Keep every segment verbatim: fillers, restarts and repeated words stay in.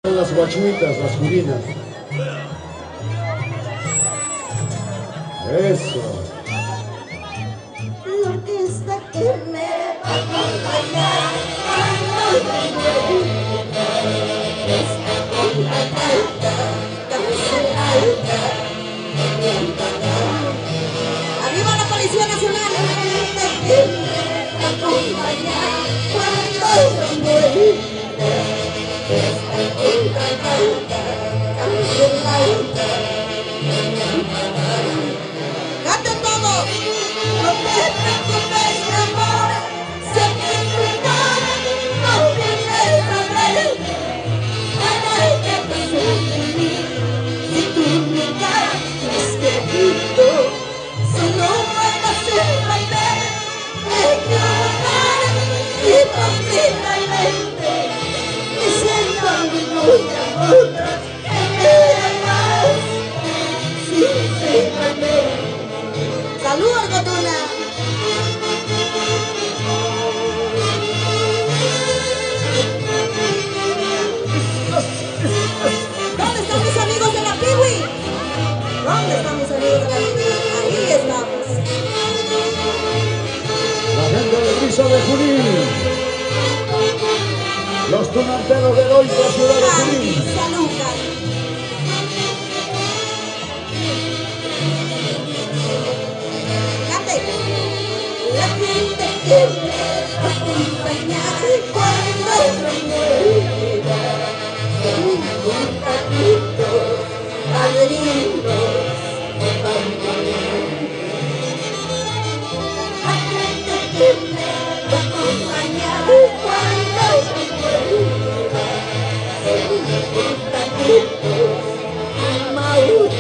Las guachuitas, las jurinas. Eso. La orquesta que me va a acompañar cuando me está con la alta, cabeza alta. ¡Arriba la Policía Nacional! La orquesta que me va a acompañar cuando me está con la alta, cabeza alta. ¡Canten todos! No te preocupes, mi amor, sé que tu cara no tienes saber. Nada que pasar de mí, si tú me das querido, solo puedo hacer papel, equivocar hipócritamente, diciendo muy amor, que me amas, sinceramente. ¡Salud, Argotuna! ¿Dónde están mis amigos de la Piwi? ¿Dónde están mis amigos de la Piwi? Ahí estamos. La gente de Brisa de Junín. Los tunanteros de hoy de la ciudad de Junín. ¡Salud! La gente que me va a acompañar cuando me muera, un contadito, padrinos de familia. La gente que me va a acompañar cuando me muera, un contadito, Mauro.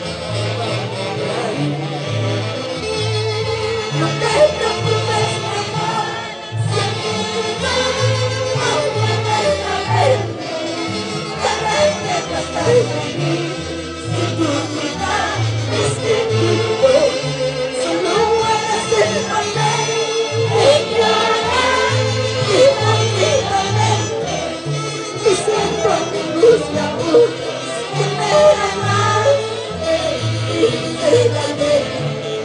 No te preocupes, mi amor, sé que tu mano no puede saberme, saber que pasar de mí, si tú me das querido, solo voy a ser papel, y llorar hipócritamente, diciendo tus labios que me amas, sinceramente.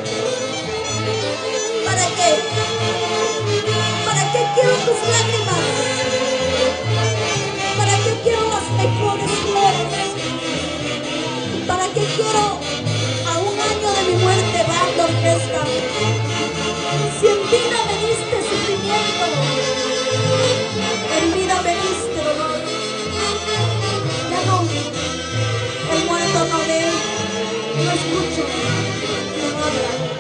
¿Para qué? ¿Para qué quiero tus lágrimas? ¿Para qué quiero las mejores flores? ¿Para qué quiero a un año de mi muerte dar la orquesta? Si en vida me diste sufrimiento, en vida me diste dolor, ya no, el muerto no ve, no escucho, no habla.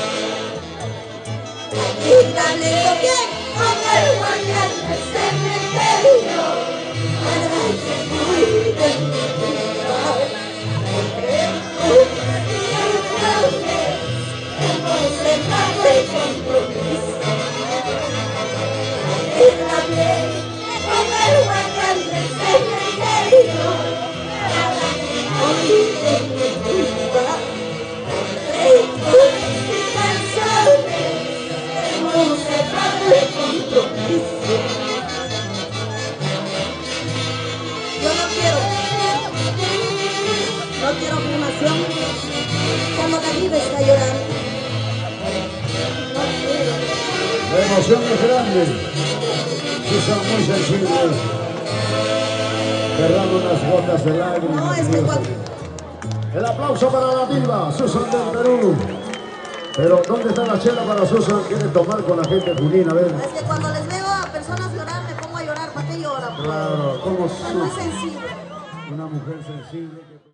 Y dale lo que con el guardián del cementerio para que cuide mi vida, porque tú me dices que no se trata de compromiso. Y dale con el guardián del cementerio para que cuide mi vida, porque tú me canciones no se trata de compromiso. Yo no quiero, no quiero filmación cuando la vida está llorando. No quiero. La emoción es grande. Sí, son muy sensibles. Derramo unas gotas de lágrimas. No, es que cuando... El aplauso para la diva, Susan del Perú. Pero, ¿dónde está la chela para Susan? ¿Quiere tomar con la gente junina? A ver. Es que cuando les veo a personas llorar, me pongo a llorar. ¿Para qué lloran? Claro, ¿cómo Soy muy sensible. una mujer sensible?